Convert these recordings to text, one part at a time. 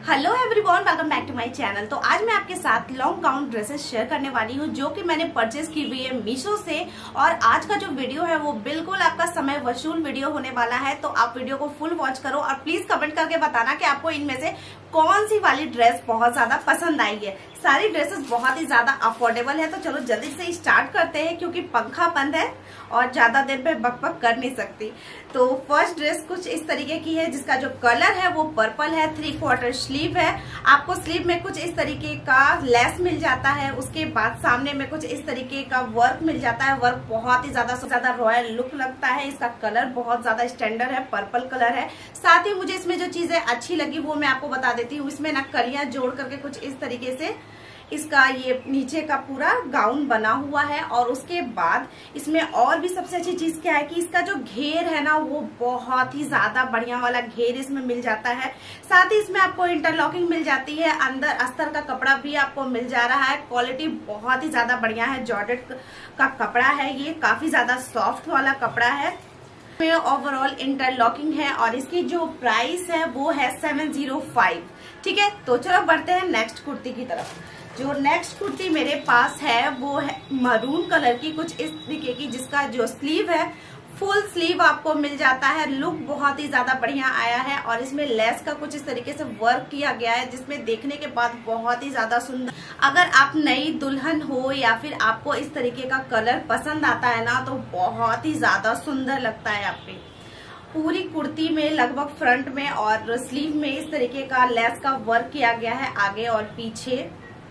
Hello everyone, welcome back to my channel. तो आज मैं आपके साथ लॉन्ग गाउन ड्रेसेस शेयर करने वाली हूँ जो कि मैंने परचेज की हुई है मीशो से। और आज का जो वीडियो है वो बिल्कुल आपका समय वसूल वीडियो होने वाला है, तो आप वीडियो को फुल वॉच करो और प्लीज कमेंट करके बताना कि आपको इनमें से कौन सी वाली ड्रेस बहुत ज्यादा पसंद आई है। सारी ड्रेसेस बहुत ही ज्यादा अफोर्डेबल है, तो चलो जल्दी से स्टार्ट करते हैं क्योंकि पंखा बंद है और ज्यादा देर पे बक कर नहीं सकती। तो फर्स्ट ड्रेस कुछ इस तरीके की है जिसका जो कलर है वो पर्पल है, 3/4 स्लीव है। आपको स्लीव में कुछ इस तरीके का लेस मिल जाता है, उसके बाद सामने में कुछ इस तरीके का वर्क मिल जाता है। वर्क बहुत ही ज्यादा रॉयल लुक लगता है। इसका कलर बहुत ज्यादा स्टैंडर्ड है, पर्पल कलर है। साथ ही मुझे इसमें जो चीजें अच्छी लगी वो मैं आपको बता देती हूँ। इसमें ना कलियां जोड़ करके कुछ इस तरीके से इसका ये नीचे का पूरा गाउन बना हुआ है। और उसके बाद इसमें और भी सबसे अच्छी चीज क्या है कि इसका जो घेर है ना वो बहुत ही ज्यादा बढ़िया वाला घेर इसमें मिल जाता है। साथ ही इसमें आपको इंटरलॉकिंग मिल जाती है, अंदर अस्तर का कपड़ा भी आपको मिल जा रहा है। क्वालिटी बहुत ही ज्यादा बढ़िया है, जॉर्जेट का कपड़ा है, ये काफी ज्यादा सॉफ्ट वाला कपड़ा है। ओवरऑल इंटरलॉकिंग है और इसकी जो प्राइस है वो है 705। ठीक है, तो चलो बढ़ते हैं नेक्स्ट कुर्ती की तरफ। जो नेक्स्ट कुर्ती मेरे पास है वो है मरून कलर की, कुछ इस तरीके की, जिसका जो स्लीव है फुल स्लीव आपको मिल जाता है। लुक बहुत ही ज्यादा बढ़िया आया है और इसमें लेस का कुछ इस तरीके से वर्क किया गया है जिसमें देखने के बाद बहुत ही ज्यादा सुंदर। अगर आप नई दुल्हन हो या फिर आपको इस तरीके का कलर पसंद आता है ना तो बहुत ही ज्यादा सुंदर लगता है। आपकी पूरी कुर्ती में लगभग फ्रंट में और स्लीव में इस तरीके का लेस का वर्क किया गया है आगे और पीछे।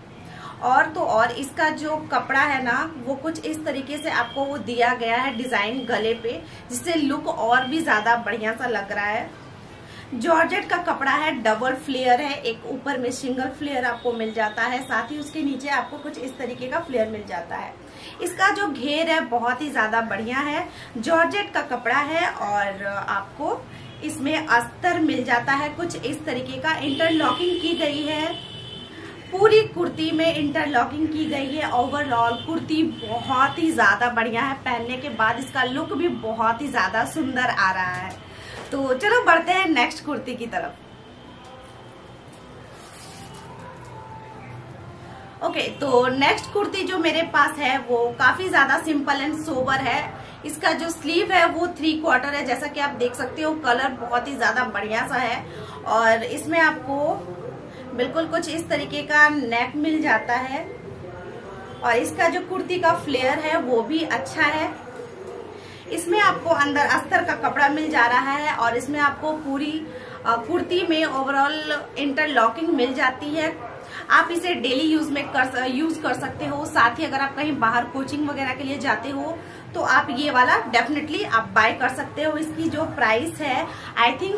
और इसका जो कपड़ा है ना वो कुछ इस तरीके से आपको वो दिया गया है डिजाइन गले पे, जिससे लुक और भी ज्यादा बढ़िया सा लग रहा है। जॉर्जेट का कपड़ा है, डबल फ्लेयर है, एक ऊपर में सिंगल फ्लेयर आपको मिल जाता है, साथ ही उसके नीचे आपको कुछ इस तरीके का फ्लेयर मिल जाता है। इसका जो घेर है बहुत ही ज्यादा बढ़िया है, जॉर्जेट का कपड़ा है और आपको इसमें अस्तर मिल जाता है। कुछ इस तरीके का इंटरलॉकिंग की गई है, पूरी कुर्ती में इंटरलॉकिंग की गई है। ओवरऑल कुर्ती बहुत ही ज्यादा बढ़िया है, पहनने के बाद इसका लुक भी बहुत ही ज्यादा सुंदर आ रहा है। तो चलो बढ़ते हैं नेक्स्ट कुर्ती की तरफ। ओके, तो नेक्स्ट कुर्ती जो मेरे पास है वो काफी ज्यादा सिंपल एंड सोबर है। इसका जो स्लीव है वो 3/4 है, जैसा कि आप देख सकते हो। कलर बहुत ही ज्यादा बढ़िया सा है और इसमें आपको बिल्कुल कुछ इस तरीके का नेक मिल जाता है और इसका जो कुर्ती का फ्लेयर है वो भी अच्छा है। इसमें आपको अंदर अस्तर का कपड़ा मिल जा रहा है और इसमें आपको पूरी कुर्ती में ओवरऑल इंटरलॉकिंग मिल जाती है। आप इसे डेली यूज कर सकते हो। साथ ही अगर आप कहीं बाहर कोचिंग वगैरह के लिए जाते हो तो आप ये वाला डेफिनेटली आप बाय कर सकते हो। इसकी जो प्राइस है आई थिंक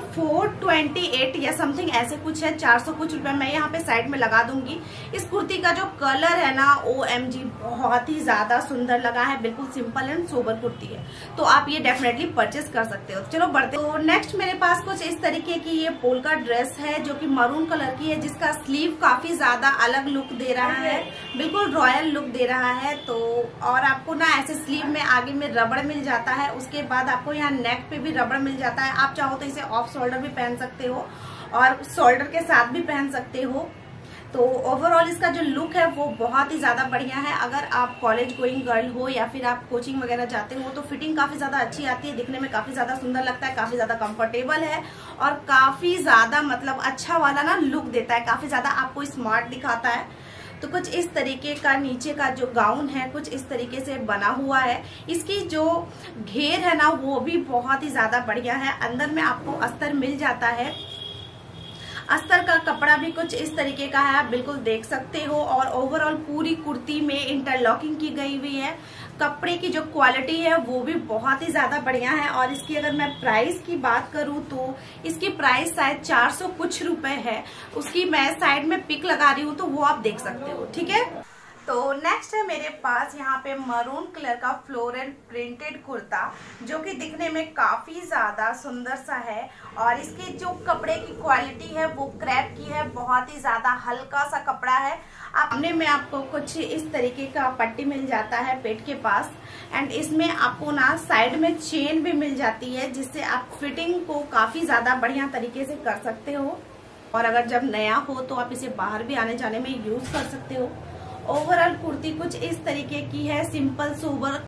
428 या समथिंग ऐसे कुछ है, 400 कुछ रुपए मैं यहाँ पे साइड में लगा दूंगी। इस कुर्ती का जो कलर है ना OMG बहुत ही ज्यादा सुंदर लगा है, बिल्कुल सिंपल एंड सोबर कुर्ती है, तो आप ये डेफिनेटली परचेस कर सकते हो। चलो बढ़ते। तो नेक्स्ट मेरे पास कुछ इस तरीके की ये पोल्का ड्रेस है जो कि मरून कलर की है, जिसका स्लीव काफी ज्यादा अलग लुक दे रहा है, बिल्कुल रॉयल लुक दे रहा है। तो और आपको ना ऐसे स्लीव में आगे में रबड़ मिल जाता है, उसके बाद आपको यहाँ नेक पे भी रबड़ मिल जाता है। आप चाहो तो इसे ऑफ शोल्डर भी पहन सकते हो और शोल्डर के साथ भी पहन सकते हो। तो ओवरऑल इसका जो लुक है वो बहुत ही ज्यादा बढ़िया है। अगर आप कॉलेज गोइंग गर्ल हो या फिर आप कोचिंग वगैरह जाते हो तो फिटिंग काफी ज्यादा अच्छी आती है, दिखने में काफी ज्यादा सुंदर लगता है, काफी ज्यादा कंफर्टेबल है और काफी ज्यादा मतलब अच्छा वाला ना लुक देता है, काफी ज्यादा आपको स्मार्ट दिखाता है। तो कुछ इस तरीके का नीचे का जो गाउन है कुछ इस तरीके से बना हुआ है। इसकी जो घेर है ना वो भी बहुत ही ज्यादा बढ़िया है, अंदर में आपको अस्तर मिल जाता है। अस्तर का कपड़ा भी कुछ इस तरीके का है, आप बिल्कुल देख सकते हो। और ओवरऑल पूरी कुर्ती में इंटरलॉकिंग की गई हुई है। कपड़े की जो क्वालिटी है वो भी बहुत ही ज्यादा बढ़िया है। और इसकी अगर मैं प्राइस की बात करूं तो इसकी प्राइस शायद 400 कुछ रुपए है। उसकी मैं साइड में पिक लगा रही हूँ तो वो आप देख सकते हो। ठीक है, तो नेक्स्ट है मेरे पास यहाँ पे मरून कलर का फ्लोरल प्रिंटेड कुर्ता जो कि दिखने में काफी ज्यादा सुंदर सा है। और इसकी जो कपड़े की क्वालिटी है वो क्रैप की है, बहुत ही ज्यादा हल्का सा कपड़ा है। सामने में आपको कुछ इस तरीके का पट्टी मिल जाता है पेट के पास एंड इसमें आपको ना साइड में चेन भी मिल जाती है, जिससे आप फिटिंग को काफी ज्यादा बढ़िया तरीके से कर सकते हो। और अगर जब नया हो तो आप इसे बाहर भी आने जाने में यूज कर सकते हो। ओवरऑल कुर्ती कुछ इस तरीके की है, सिंपल सोबर